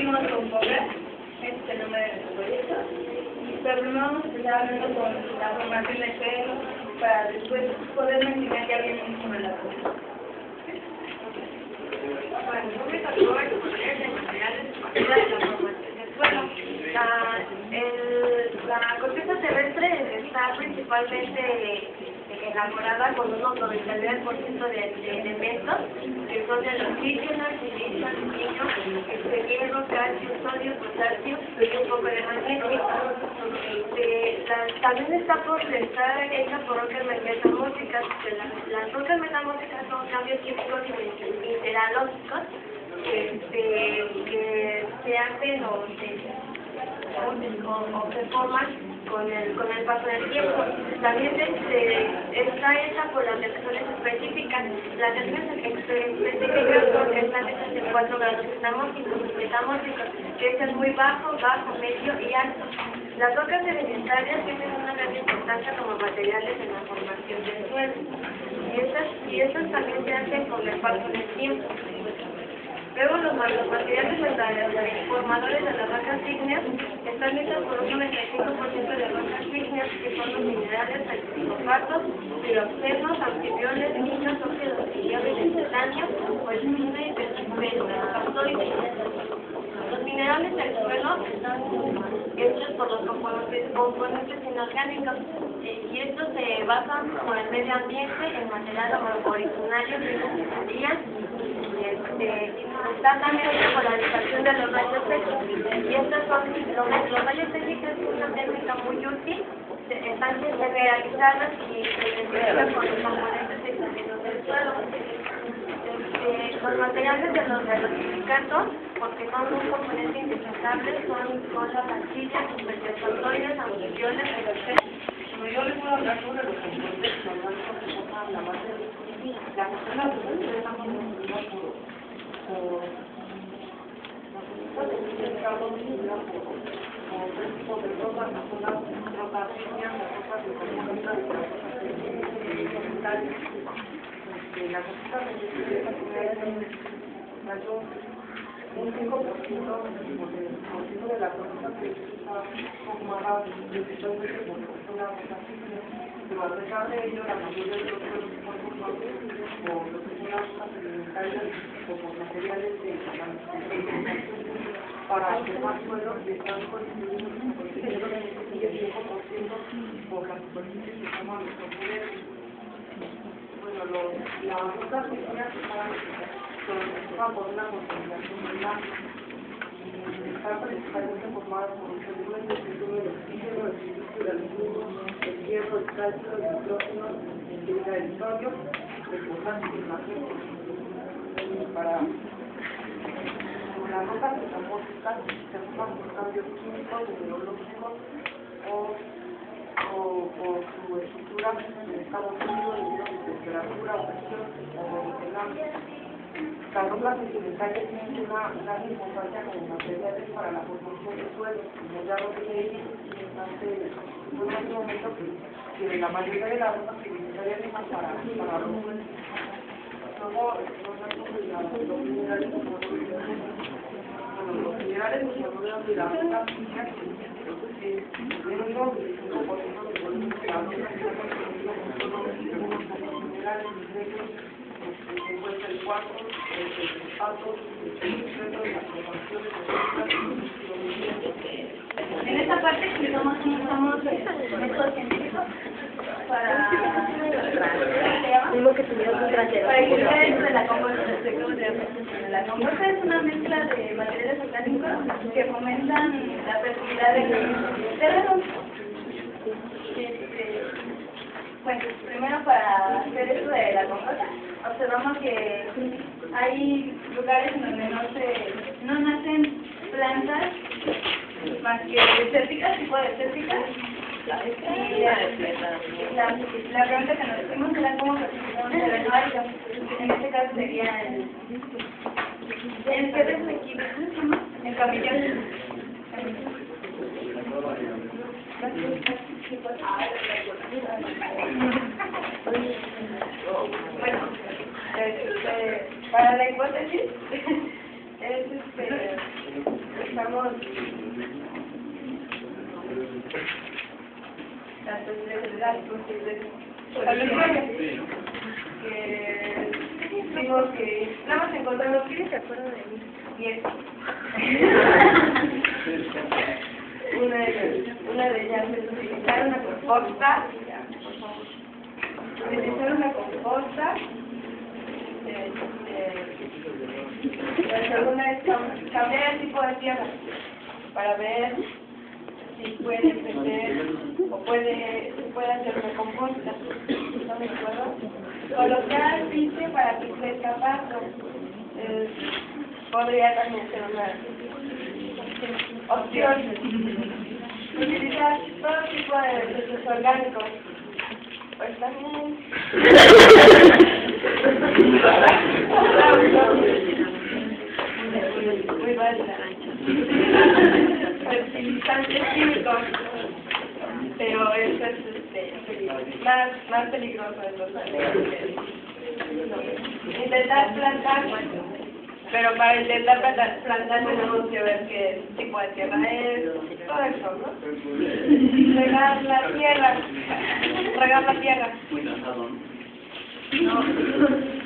seguimos con POGRA, este es el nombre de nuestro proyecto, pero primero vamos a empezar hablando con la formación de suelo para después poder enseñar ya bien sobre la cosa. Bueno, yo me tocó exponer de materiales de la formación del suelo. La corteza terrestre está principalmente elaborada con un 99% de elementos que son el oxígeno, silicio, aluminio, hierro, calcio, sodio, potasio y un poco de magnesio. También está hecha por rocas metamórficas. Las rocas metamórficas son cambios químicos mineralógicos que se hacen o se forman con el paso del tiempo. También está hecha por las texturas específicas. Las texturas específicas están hechas en 4 grados metamórficos, que es muy bajo, medio y alto. Las rocas sedimentarias tienen una gran importancia como materiales en la formación del suelo. Y estas también se hacen con el paso del tiempo. Luego los materiales formadores de las rocas ígneas están hechos por un 95% de rocas ígneas, que son los minerales fosfatos, piroxenos, anfibiones, minas, óxidos de hierro y de titanio, coenzima y pentactoides. Los minerales del suelo están hechos por los componentes inorgánicos y estos se basan por el medio ambiente, en material originario de la ingeniería. Está también la polarización de los rayos X, y estos son los rayos X, es una técnica muy útil, están generalizadas y se identifican con los componentes externos del suelo. Los materiales de los silicatos, porque son un componente indispensable, son las arcillas, superconductores, anfibiones, Bueno, yo les voy a hablar sobre los componentes orgánicos que forman la base de la persona que estamos unidas por el carbono por tres tipos de rocas, las rocas ígneas, las rocas metamórficas, las rocas sedimentarias. Las rocas sedimentarias un 5% de la rocas que está formada principalmente por una roca ígnea, pero a pesar de ello, la mayoría de los suelos están formados por lo que son las rocas sedimentarias o por materiales de para formar suelos que están constituidos por el 5% por las superficies que forman los componentes. Bueno, las rocas ígneas se organizan por una concentración del agua. Están principalmente formadas por un sedimentos que son el oxígeno, el silicio, el aluminio, el hierro, el calcio, el nitrógeno, el sodio, el potasio y el magnesio. Las rocas metamórficas se forman por cambios químicos, mineralógicos o por su estructura en estado sólido debido a su temperatura, presión o volumen. Las rocas sedimentarias tienen una gran importancia como materiales para la formación de suelos, como ya lo dije en un momento que la mayoría de las rocas sedimentarias son para los suelos. Luego, los minerales que se rodean de las rocas ígneas tienen un 95% de volumen de las rocas minerales se encuentra el cuarzo, el fosfato, el suelo y las formaciones de En esta parte que somos métodos científicos para explicar esto de la composta. La composta es una mezcla de materiales orgánicos que fomentan la fertilidad de los terrenos. Bueno, primero para hacer esto de la composta, observamos que hay lugares en donde no nacen plantas más que desérticas, tipo desérticas. Y la pregunta que nos hicimos era cómo fertilizar un terreno árido. En este caso sería el camellón. Bueno, para la hipótesis es tenemos las posibilidades que digo que nada más encontramos que se acuerdan de mí y eso. Una de ellas es utilizar una composta. Utilizar una composta. La segunda es cambiar el tipo de tierra para ver si puede crecer o puede hacer una composta. ¿No me acuerdo? Colocar pique para que crezca pasto. Podría también ser una opción. Utilizar todo tipo de desechos orgánicos. Pues también. Muy básica. Fertilizantes químicos. Pero eso es más peligroso de los alimentos. Intentar plantar, pero para intentar plantar tenemos que ver qué tipo de tierra es, todo eso, ¿no? Regar la tierra. No.